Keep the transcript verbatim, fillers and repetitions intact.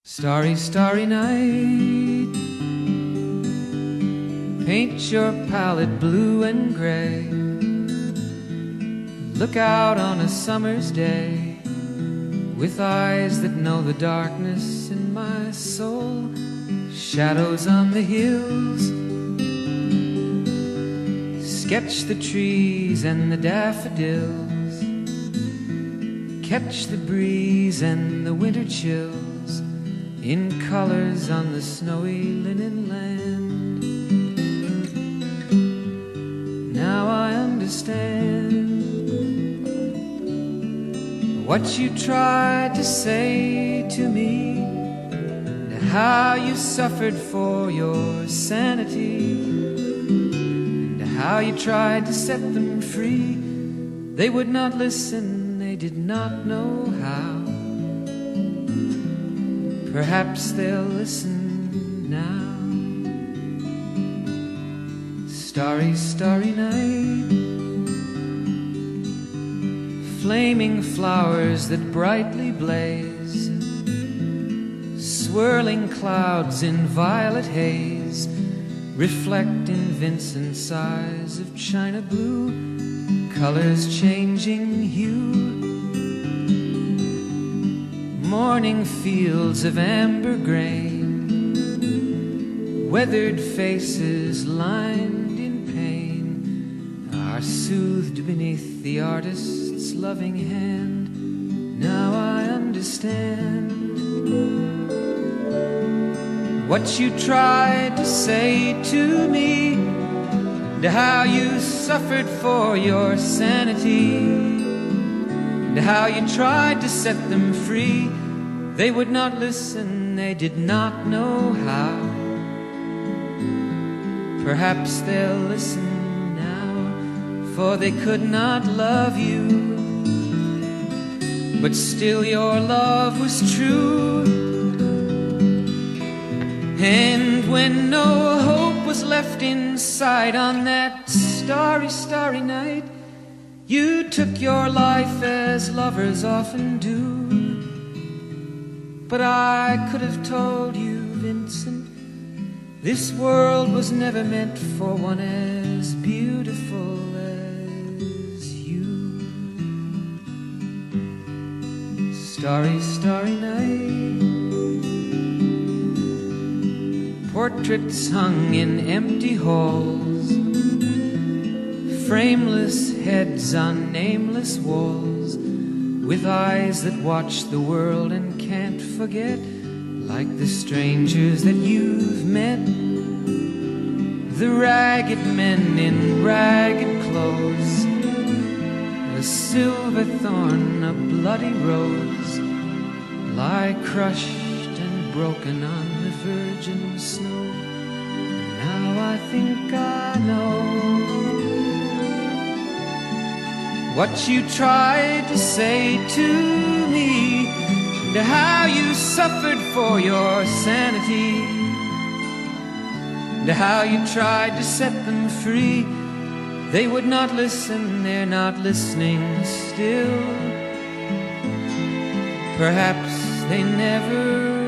Starry, starry night, paint your palette blue and gray. Look out on a summer's day with eyes that know the darkness in my soul. Shadows on the hills, sketch the trees and the daffodils, catch the breeze and the winter chills in colors on the snowy linen land. Now I understand what you tried to say to me, and how you suffered for your sanity, and how you tried to set them free. They would not listen, they did not know how. Perhaps they'll listen now. Starry, starry night, flaming flowers that brightly blaze, swirling clouds in violet haze, reflect in Vincent's eyes of china blue, colors changing hue. Morning fields of amber grain, weathered faces lined in pain, are soothed beneath the artist's loving hand. Now I understand what you tried to say to me, and how you suffered for your sanity, and how you tried to set them free. They would not listen, they did not know how. Perhaps they'll listen now, for they could not love you, but still your love was true. And when no hope was left inside on that starry, starry night, you took your life as lovers often do. But I could have told you, Vincent, this world was never meant for one as beautiful as you. Starry, starry night, portraits hung in empty halls, frameless heads on nameless walls, with eyes that watch the world and can't forget, like the strangers that you've met, the ragged men in ragged clothes, a silver thorn, a bloody rose, lie crushed and broken on the virgin snow. Now I think I know what you tried to say to me, and how you suffered for your sanity, and how you tried to set them free. They would not listen, they're not listening still. Perhaps they never